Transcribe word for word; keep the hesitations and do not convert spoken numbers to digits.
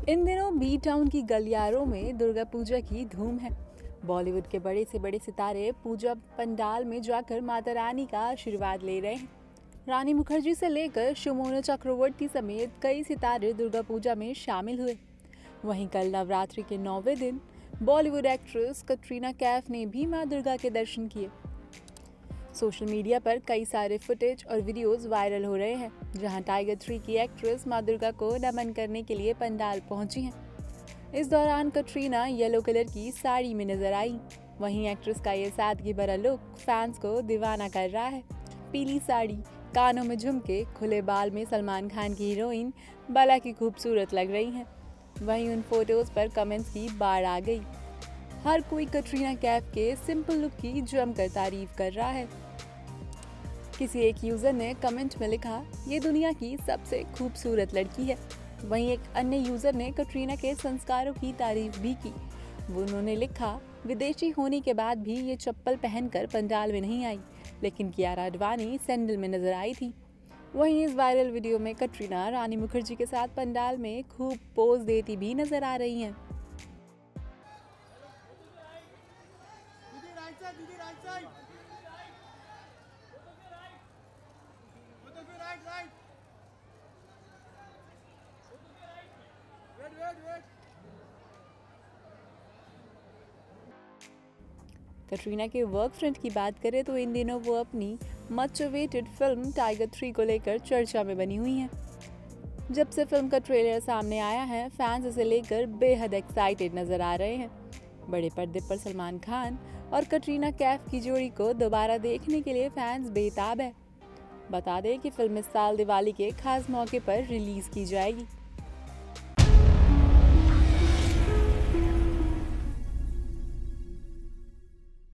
इन दिनों B town की गलियारों में दुर्गा पूजा की धूम है। बॉलीवुड के बड़े से बड़े सितारे पूजा पंडाल में जाकर माता रानी का आशीर्वाद ले रहे हैं। रानी मुखर्जी से लेकर शोमोना चक्रवर्ती समेत कई सितारे दुर्गा पूजा में शामिल हुए। वहीं कल नवरात्रि के नौवें दिन बॉलीवुड एक्ट्रेस कटरीना कैफ ने भी मां दुर्गा के दर्शन किए। सोशल मीडिया पर कई सारे फुटेज और वीडियोस वायरल हो रहे हैं, जहां टाइगर थ्री की एक्ट्रेस मां दुर्गा को नमन करने के लिए पंडाल पहुंची हैं। इस दौरान कटरीना येलो कलर की साड़ी में नजर आई। वहीं एक्ट्रेस का ये सादगी भरा लुक फैंस को दीवाना कर रहा है। पीली साड़ी, कानों में झुमके, खुले बाल में सलमान खान की हीरोइन बाला की खूबसूरत लग रही हैं। वहीं उन फोटोज पर कमेंट्स की बाढ़ आ गई। हर कोई कटरीना कैफ के सिंपल लुक की जमकर तारीफ कर रहा है। किसी एक यूजर ने कमेंट में लिखा, ये दुनिया की सबसे खूबसूरत लड़की है। वहीं एक अन्य यूजर ने कटरीना के संस्कारों की तारीफ भी की। वो उन्होंने लिखा, विदेशी होने के बाद भी ये चप्पल पहनकर पंडाल में नहीं आई, लेकिन कियारा आडवाणी सैंडल में नजर आई थी। वहीं इस वायरल वीडियो में कटरीना रानी मुखर्जी के साथ पंडाल में खूब पोज देती भी नजर आ रही हैं। कटरीना के वर्क फ्रंट की बात करें तो इन दिनों वो अपनी much awaited film Tiger three को लेकर चर्चा में बनी हुई हैं। जब से फिल्म का ट्रेलर सामने आया है, फैंस इसे लेकर बेहद एक्साइटेड नजर आ रहे हैं। बड़े पर्दे पर सलमान खान और कटरीना कैफ की जोड़ी को दोबारा देखने के लिए फैंस बेताब है। बता दें कि फिल्म इस साल दिवाली के खास मौके पर रिलीज की जाएगी।